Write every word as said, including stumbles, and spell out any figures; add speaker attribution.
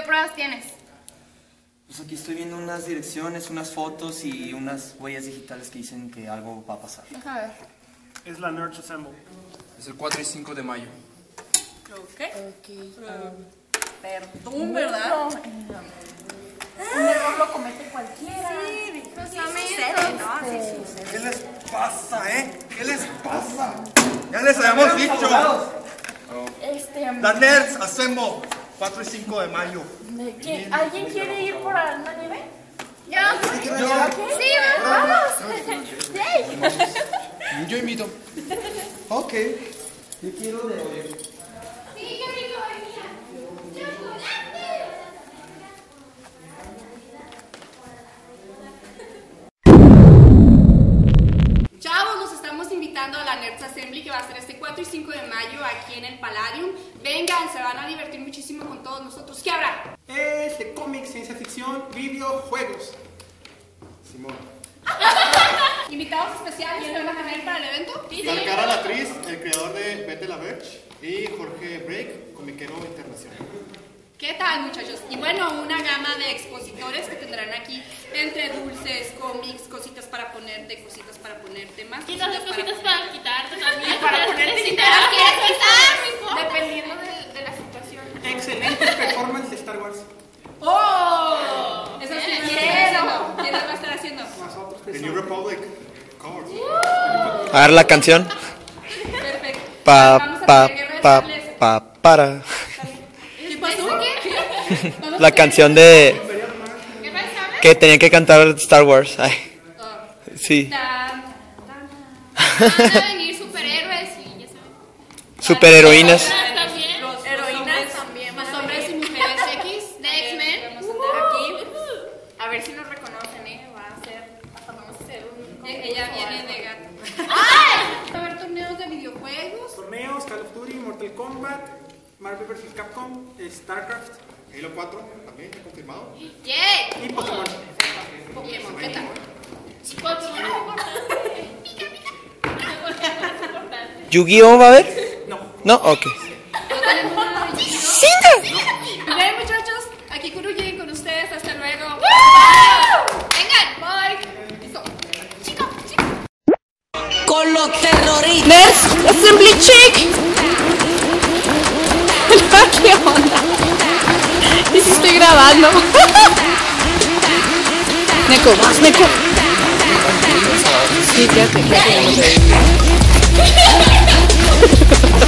Speaker 1: pruebas tienes?
Speaker 2: Pues aquí estoy viendo unas direcciones, unas fotos y unas huellas digitales que dicen que algo va a pasar.
Speaker 1: Deja ver.
Speaker 3: Es la Nerds Assemble.
Speaker 4: Es el cuatro y cinco de mayo.
Speaker 1: Ok.
Speaker 5: Okay, um,
Speaker 1: Perdón, ¿verdad?
Speaker 5: un error lo comete cualquiera.
Speaker 1: Sí,
Speaker 5: sucede, ¿no? Sí, sí, sí.
Speaker 6: ¿Qué les pasa, eh? ¿Qué les pasa? Ya les habíamos dicho.
Speaker 5: Este, um,
Speaker 6: La Nerds Assemble, cuatro y cinco de mayo.
Speaker 5: ¿de qué? ¿Alguien quiere ir por una nieve?
Speaker 1: ¿Yo?
Speaker 5: ¿Yo?
Speaker 1: Sí, vamos.
Speaker 5: Yay.
Speaker 4: Yo invito.
Speaker 2: Ok. Yo quiero de...
Speaker 1: Sí, qué rico, venía. Chavos, los estamos invitando a la Nerds Assembly que va a ser este cuatro y cinco de mayo aquí en el Palladium. Vengan, se van a divertir muchísimo con todos nosotros. ¿Qué habrá?
Speaker 3: Es de cómics, ciencia ficción, videojuegos. Simón.
Speaker 1: Invitados especiales que van a tener para el evento.
Speaker 7: Carcara Latriz, el creador de Vete la Verge, y Jorge Break, comiquero internacional.
Speaker 1: ¿Qué tal, muchachos? Y bueno, una gama de expositores que tendrán aquí entre dulces, cómics, cositas para ponerte, cositas para ponerte más.
Speaker 8: Y las cositas
Speaker 1: para,
Speaker 8: para quitarte también.
Speaker 1: para ponerte
Speaker 8: si te
Speaker 1: quitar.
Speaker 8: las quieres quitar, no importa.
Speaker 5: Dependiendo de, de la situación.
Speaker 3: Excelente performance de Star Wars.
Speaker 1: ¡Oh! Eso sí, ¿quién
Speaker 5: Quiero.
Speaker 1: haciendo? ¿Quién lo va a estar haciendo?
Speaker 3: Nosotros que
Speaker 7: The
Speaker 3: somos-
Speaker 7: New Republic, Cars.
Speaker 2: A ver la canción.
Speaker 1: Perfecto.
Speaker 2: Pa,
Speaker 1: Vamos a
Speaker 2: pa,
Speaker 1: poner guerra de
Speaker 2: pa,
Speaker 1: sables.
Speaker 2: pa, para.
Speaker 1: ¿Qué pasó? ¿Qué? Vamos
Speaker 2: La
Speaker 1: a-
Speaker 2: canción de...
Speaker 8: ¿Qué pasa?
Speaker 2: que tenían que cantar Star Wars. Ay, sí.
Speaker 1: Tan, tan, tan.
Speaker 8: Van a venir superhéroes y ya saben.
Speaker 2: Superheroínas.
Speaker 8: Ah, también.
Speaker 1: Los
Speaker 5: Heroínas
Speaker 1: hombres,
Speaker 5: también
Speaker 1: Los
Speaker 5: van a
Speaker 1: hombres y mujeres X
Speaker 8: De X-Men.
Speaker 1: vamos a tener aquí.
Speaker 5: A ver si nos reconocen, ¿eh? Va a ser, hasta vamos a hacer un...
Speaker 1: Eh, Ella viene de gato. Va a haber torneos de videojuegos.
Speaker 3: Torneos, Call of Duty, Mortal Kombat, Marvel versus. Capcom, StarCraft
Speaker 7: Halo cuatro, también ya confirmado.
Speaker 8: ¡Yay!
Speaker 3: y Pokémon.
Speaker 1: Pokémon, ¿qué tal?
Speaker 8: Pokémon es importante. Pica, pica. Pokémon es importante.
Speaker 2: ¿Yu-Gi-Oh va a haber?
Speaker 3: No.
Speaker 2: No, ok.
Speaker 1: No tenemos nada de chido. Bien, muchachos, aquí Kuruyin con ustedes. Hasta luego.
Speaker 8: Vengan.
Speaker 1: Bye. Listo.
Speaker 8: Chico, chico.
Speaker 9: Con los terroristas.
Speaker 5: Nerds Assembly Chick. ¿Qué onda? Y si estoy grabando. Neko, más Neko. Sí, quédate, quédate.